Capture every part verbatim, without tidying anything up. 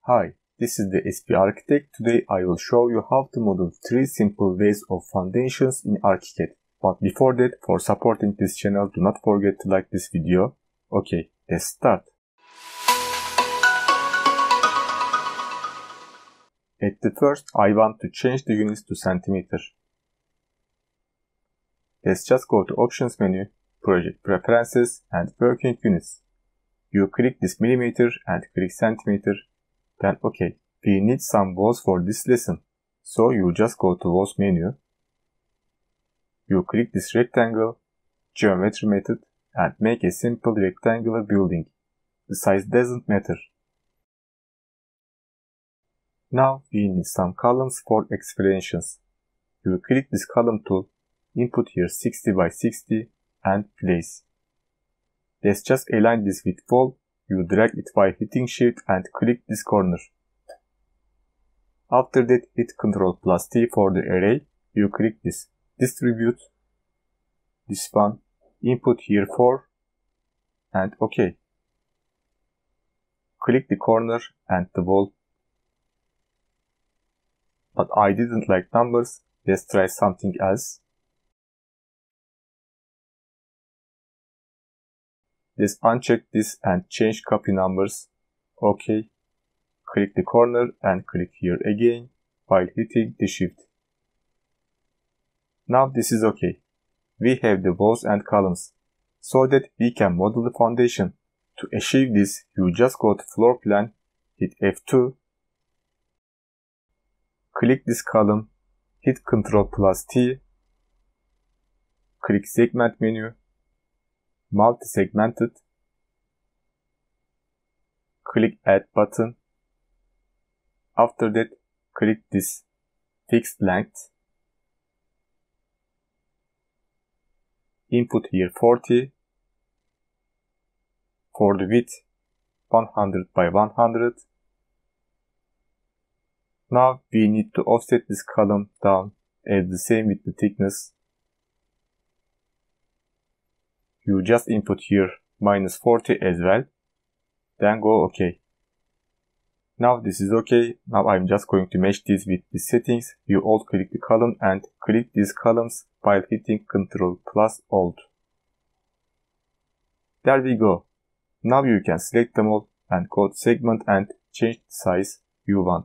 Hi, this is the S P Architect. Today I will show you how to model three simple ways of foundations in ArchiCAD. But before that, for supporting this channel, do not forget to like this video. Okay, let's start. At the first, I want to change the units to centimeter. Let's just go to Options menu, Project Preferences and Working Units. You click this millimeter and click centimeter. Then OK. We need some walls for this lesson. So you just go to Walls menu. You click this rectangle, Geometry method, and make a simple rectangular building. The size doesn't matter. Now we need some columns for explanations. You click this column tool, input here sixty by sixty, and place. Let's just align this with wall. You drag it by hitting shift and click this corner. After that, hit control plus T for the array. You click this distribute, this one, input here four, and OK. Click the corner and the wall. But I didn't like numbers. Let's try something else. Let's uncheck this and change copy numbers. OK. Click the corner and click here again while hitting the shift. Now this is OK. We have the walls and columns, so that we can model the foundation. To achieve this, you just go to floor plan, hit F two, click this column, hit control plus T, click segment menu, multi-segmented, click add button. After that, click this fixed length, input here forty, for the width one hundred by one hundred. Now we need to offset this column down as the same with the thickness. You just input here minus forty as well, then go OK. Now this is OK. Now I'm just going to match this with the settings. You alt click the column and click these columns while hitting control plus alt. There we go. Now you can select them all and go to segment and change the size you want.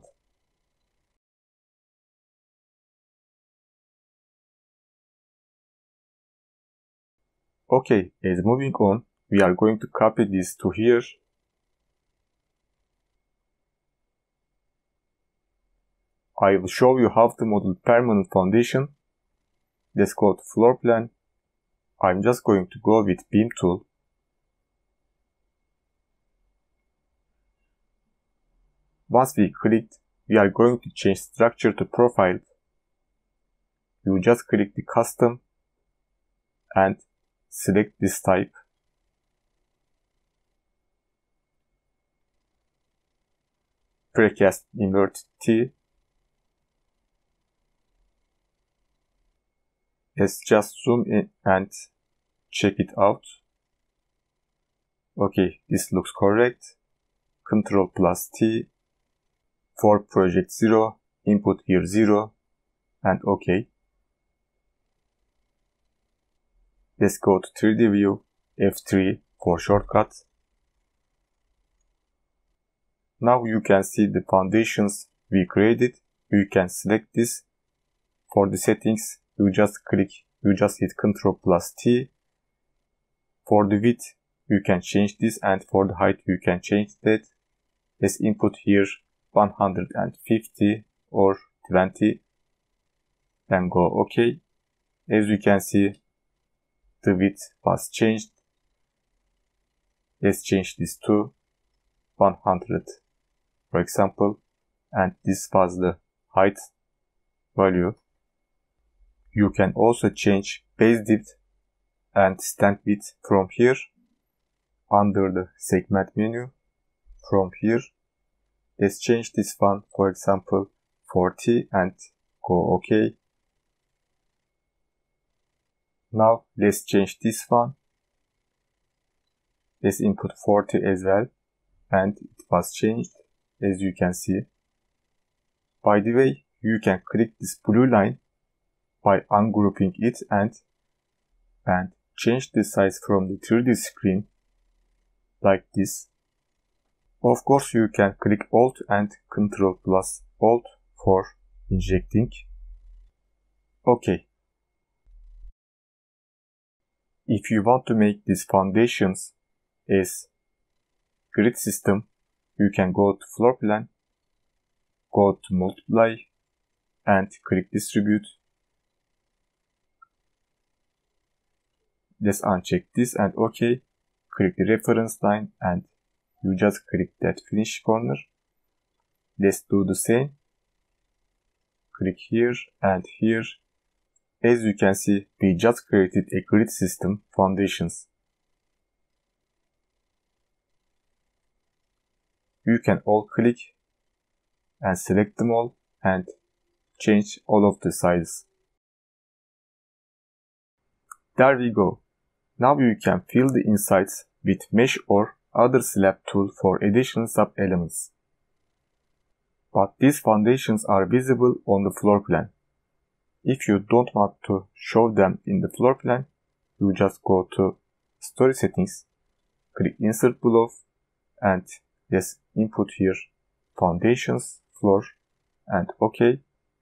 OK, as moving on, we are going to copy this to here. I will show you how to model permanent foundation. Let's go to floor plan. I'm just going to go with beam tool. Once we clicked, we are going to change structure to profile. You just click the custom and select this type. Precast inverted T. Let's just zoom in and check it out. Okay, this looks correct. Control plus T. For project zero, input here zero, and OK. Let's go to three D view, F three for shortcut. Now you can see the foundations we created. You can select this. For the settings, you just click, you just hit control plus T. For the width, you can change this, and for the height, you can change that. Let's input here one hundred fifty or twenty. Then go OK. As you can see, the width was changed. Let's change this to one hundred, for example, and this was the height value. You can also change base depth and stand width from here under the segment menu. From here, let's change this one, for example, forty, and go OK. Now let's change this one. Let's input forty as well, and it was changed. as you can see. By the way, you can click this blue line by ungrouping it and, and change the size from the three D screen like this. Of course, you can click Alt and Ctrl plus Alt for injecting. OK. If you want to make these foundations as grid system, you can go to floor plan, go to multiply and click distribute. Let's uncheck this and OK. Click the reference line and you just click that finish corner. Let's do the same. Click here and here. As you can see, we just created a grid system foundations. You can all click and select them all and change all of the sizes. There we go. Now you can fill the insides with mesh or other slab tool for additional sub-elements. But these foundations are visible on the floor plan. If you don't want to show them in the floor plan, you just go to Story Settings, click Insert Below, and let's input here Foundations, Floor, and OK.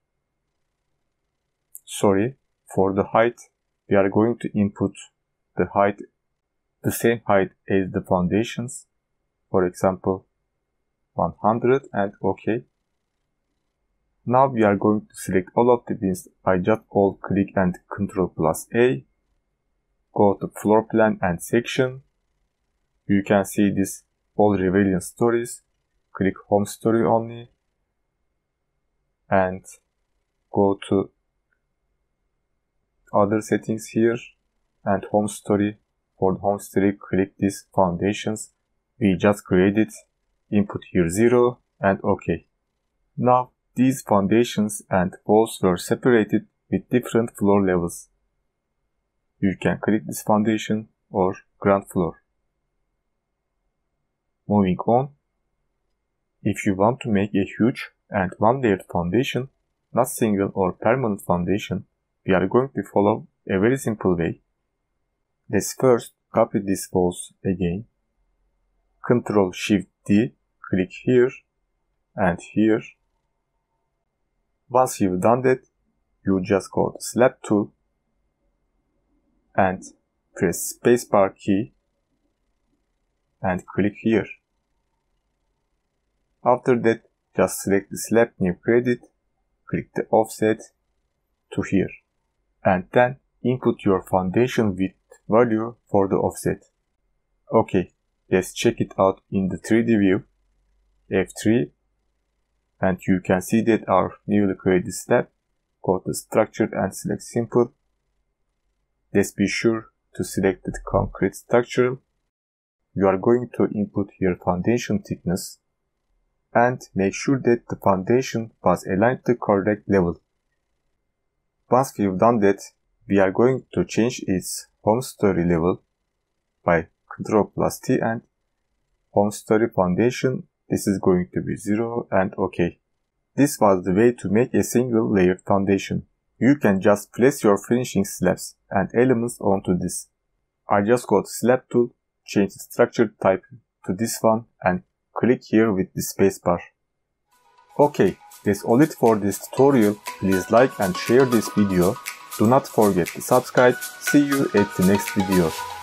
Sorry, for the height, we are going to input the height, the same height as the foundations, for example, one hundred, and OK. Now we are going to select all of the bins by just alt click and Ctrl plus A. Go to floor plan and section. You can see this all Revelion stories. Click home story only. And go to other settings here and home story. For the home story, click this foundations. We just created. Input here zero and OK. Now these foundations and walls were separated with different floor levels. You can click this foundation or ground floor. Moving on. If you want to make a huge and one-layered foundation, not single or permanent foundation, we are going to follow a very simple way. Let's first copy these walls again. Ctrl Shift D, click here and here. Once you've done that, you just go to Slab tool and press spacebar key and click here. After that, just select the slab new credit, click the offset to here, and then input your foundation width value for the offset. OK, let's check it out in the three D view. F three. And you can see that our newly created slab. Go to structure and select simple. Let's be sure to select the concrete structural. You are going to input here foundation thickness and make sure that the foundation was aligned to the correct level. Once we've done that, we are going to change its home story level by Ctrl plus T and home story foundation. This is going to be zero and OK. This was the way to make a single layered foundation. You can just place your finishing slabs and elements onto this. I just go to Slab tool, change the structure type to this one and click here with the spacebar. OK, that's all it for this tutorial. Please like and share this video. Do not forget to subscribe. See you at the next video.